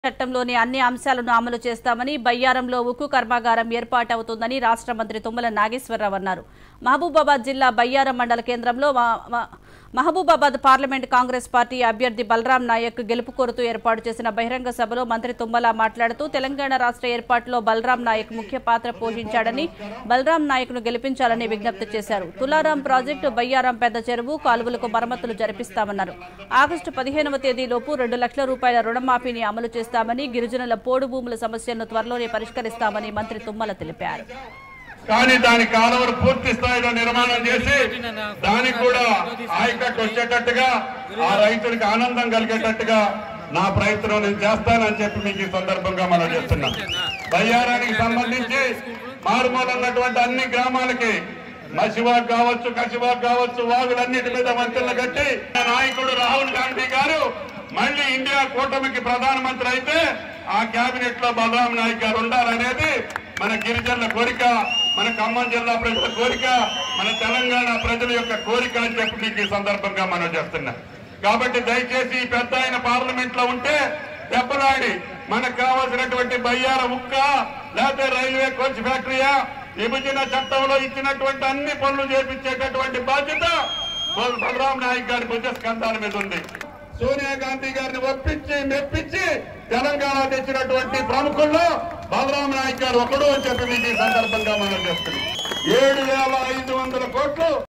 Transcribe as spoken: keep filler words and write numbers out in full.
చట్టంలోని అన్ని అంశాలను అమలు చేస్తామని బయ్యారంలో ఉక్కు కర్మాగారం ఏర్పాటవుతుందని రాష్ట్ర మంత్రి తుమ్మల నాగేశ్వరరావు అన్నారు. మహబూబాబాద్ జిల్లా బయ్యారం మండల కేంద్రంలో మహబూబాబాద్ పార్లమెంట్ కాంగ్రెస్ పార్టీ అభ్యర్థి బలరాం నాయక్ గెలుపు కోరుతూ ఏర్పాటు చేసిన బహిరంగ సభలో మంత్రి తుమ్మల మాట్లాడుతూ తెలంగాణ రాష్ట్ర ఏర్పాటులో బలరాం నాయక్ ముఖ్య పాత్ర పోషించాడని, బలరాం నాయక్ను గెలిపించాలని విజ్ఞప్తి చేశారు. తులారాం ప్రాజెక్టు, బయ్యారం పెద్ద చెరువు కాలువలకు మరమ్మతులు జరిపిస్తామన్నారు. ఆగస్టు పదిహేనవ తేదీలోపు రెండు లక్షల రూపాయల రుణమాఫీని అమలు చేస్తామని, గిరిజనుల పోడు భూముల సమస్యను త్వరలోనే పరిష్కరిస్తామని మంత్రి తుమ్మల తెలిపారు. కానీ దాని కాలువలు పూర్తి స్థాయిలో నిర్మాణం చేసి దానికి కూడా ఆయకట్టు వచ్చేటట్టుగా ఆ రైతులకు ఆనందం కలిగేటట్టుగా నా ప్రయత్నం నేను చేస్తానని చెప్పి మీకు ఈ సందర్భంగా మనం చేస్తున్నాం. బయ్యారానికి సంబంధించి మారుమూల ఉన్నటువంటి అన్ని గ్రామాలకి మసివాగ్ కావచ్చు, కసివాగ్ కావచ్చు, వాగులన్నిటి మీద వంతెనలు కట్టి నాయకుడు రాహుల్ గాంధీ గారు మళ్ళీ ఇండియా కూటమికి ప్రధానమంత్రి అయితే ఆ కేబినెట్ లో బలరాం నాయక్ గారు ఉండాలనేది మన గిరిజనుల కోరిక, మన ఖమ్మం జిల్లా ప్రజల కోరిక, మన తెలంగాణ ప్రజల యొక్క కోరిక అని చెప్పి మీకు ఈ సందర్భంగా మనం చేస్తున్నాం. కాబట్టి దయచేసి పెద్ద ఆయన పార్లమెంట్ లో ఉంటే దెబ్బలాడి మనకు కావాల్సినటువంటి బయ్యార ఉక్క లేకపోతే రైల్వే కోచ్ ఫ్యాక్టరీయా, విభజన చట్టంలో ఇచ్చినటువంటి అన్ని పనులు చేపించేటటువంటి బాధ్యత బలరాం నాయక్ గారి భుజ స్కంధాల మీద ఉంది. సోనియా గాంధీ గారిని ఒప్పించి మెప్పించి తెలంగాణ తెచ్చినటువంటి ప్రముఖుల్లో బలరాం నాయక్ గారు ఒకడు అని చెప్పి మీకు ఈ సందర్భంగా మనం చేస్తున్నాం. ఏడు వేల ఐదు వందల కోట్లు